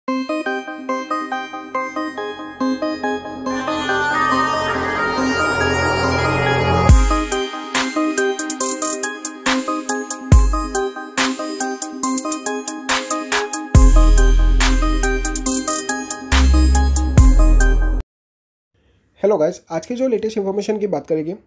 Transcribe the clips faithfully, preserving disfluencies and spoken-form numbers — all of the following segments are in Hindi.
हेलो गाइस, आज की जो लेटेस्ट इन्फॉर्मेशन की बात करेंगे,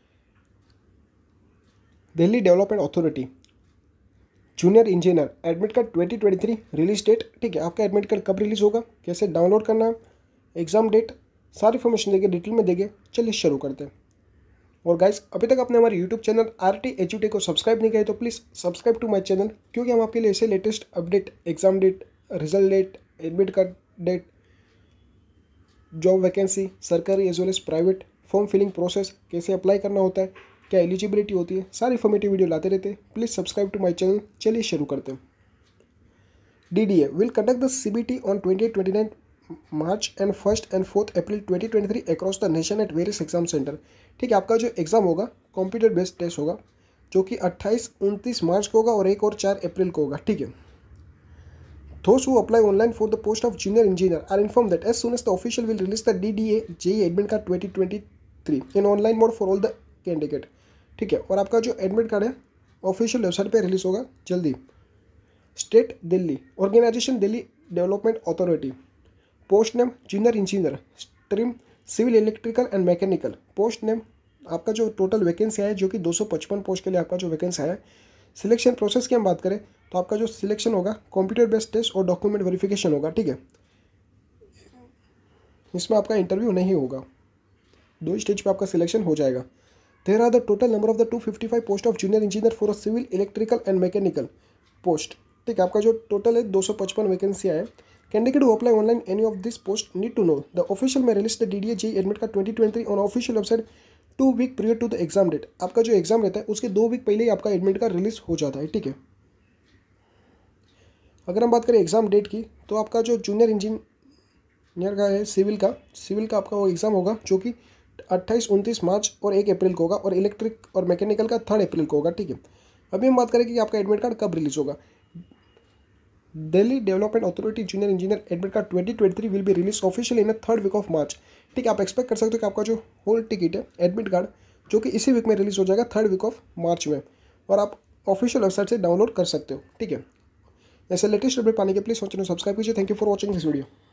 Delhi development authority junior engineer admit card twenty twenty three release date. ठीक है, आपका एडमिट कार्ड कब रिलीज होगा, कैसे डाउनलोड करना है, एग्जाम डेट, सारी इन्फॉर्मेशन देंगे, डिटेल में देंगे। चलिए शुरू करते हैं। और गाइस, अभी तक आपने हमारे YouTube channel R T H U T को सब्सक्राइब नहीं किया तो please subscribe to my channel, क्योंकि हम आपके लिए ऐसे latest update, exam date, result date, admit card date, job vacancy, सरकारी as well as private, form filling process, कैसे अप्लाई करना होता है, क्या एलिजिबिलिटी होती है, सारी इन्फॉर्मेटिव वीडियो लाते रहते हैं। Please subscribe to my channel. चलिए शुरू करते हैं। D D A will conduct the C B T on twenty eight twenty nine March and first and fourth April twenty twenty three across the nation at various exam center. ठीक है, आपका जो एग्जाम होगा कंप्यूटर बेस्ड टेस्ट होगा, जो कि अट्ठाईस उनतीस मार्च को होगा और एक और चार अप्रैल को होगा। ठीक है, those who apply online for the post of junior engineer are informed that as soon as the official will release the D D A J E E admit card twenty twenty three in online mode for all the candidate। ठीक है, और आपका जो एडमिट कार्ड है ऑफिशियल वेबसाइट पे रिलीज होगा जल्दी। State Delhi, organization Delhi development authority, post name junior engineer, stream civil electrical and mechanical, post name आपका जो टोटल वैकेंसी है जो कि दो सौ पचपन पोस्ट के लिए आपका जो वैकेंसी है। सिलेक्शन प्रोसेस की हम बात करें तो आपका जो सिलेक्शन होगा कंप्यूटर बेस्ड टेस्ट और डॉक्यूमेंट वेरिफिकेशन होगा। ठीक है, इसमें आपका इंटरव्यू नहीं होगा, दो स्टेज पे आपका सिलेक्शन हो जाएगा। There are the total number of the two fifty five post of junior engineer for a civil electrical and mechanical post. ठीक है, आपका जो टोटल है दो सौ पचपन वैकेंसी है। Candidate who apply online any of this post need to know the official में release the D D A J admit card twenty twenty three on official website two week period to the exam date. आपका जो एग्जाम रहता है उसके दो वीक पहले ही आपका एडमिट कार्ड रिलीज हो जाता है। ठीक है, अगर हम बात करें एग्ज़ाम डेट की तो आपका जो जूनियर इंजीनियर का है सिविल का सिविल का आपका वो एग्ज़ाम होगा जो कि अट्ठाईस उनतीस मार्च और एक अप्रैल को होगा, और इलेक्ट्रिक और मैकेनिकल का थर्ड अप्रैल को होगा। ठीक है, अभी हम बात करें कि आपका एडमिट कार्ड कब रिलीज होगा। Delhi development authority junior engineer admit card twenty twenty three will be release official in a third week of March. ठीक है, आप एक्सपेक्ट कर सकते हो कि आपका जो होल टिकट है एडमिट कार्ड जो कि इसी वीक में रिलीज हो जाएगा थर्ड वीक ऑफ मार्च में, और आप ऑफिशियल वेबसाइट से डाउनलोड कर सकते हो। ठीक है, ऐसे लेटेस्ट अपडेट पाने के प्लीज चैनल सब्सक्राइब कीजिए। Thank you for watching this video.